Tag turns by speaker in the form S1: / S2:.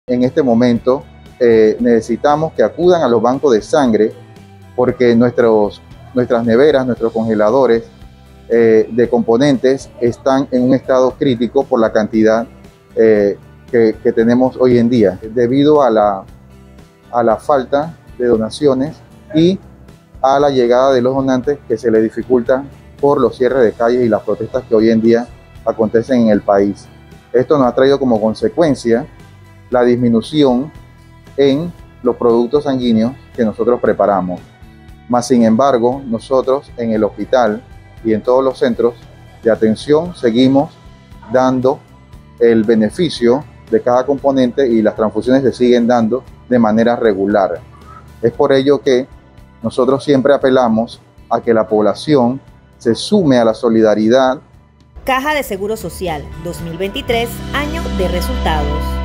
S1: En este momento necesitamos que acudan a los bancos de sangre porque nuestras neveras, nuestros congeladores de componentes están en un estado crítico por la cantidad que tenemos hoy en día, debido a la falta de donaciones y a la llegada de los donantes que se les dificulta por los cierres de calles y las protestas que hoy en día acontecen en el país. Esto nos ha traído como consecuencia la disminución en los productos sanguíneos que nosotros preparamos. Mas, sin embargo, nosotros en el hospital y en todos los centros de atención seguimos dando el beneficio de cada componente y las transfusiones se siguen dando de manera regular. Es por ello que nosotros siempre apelamos a que la población se sume a la solidaridad.
S2: Caja de Seguro Social 2023, año de resultados.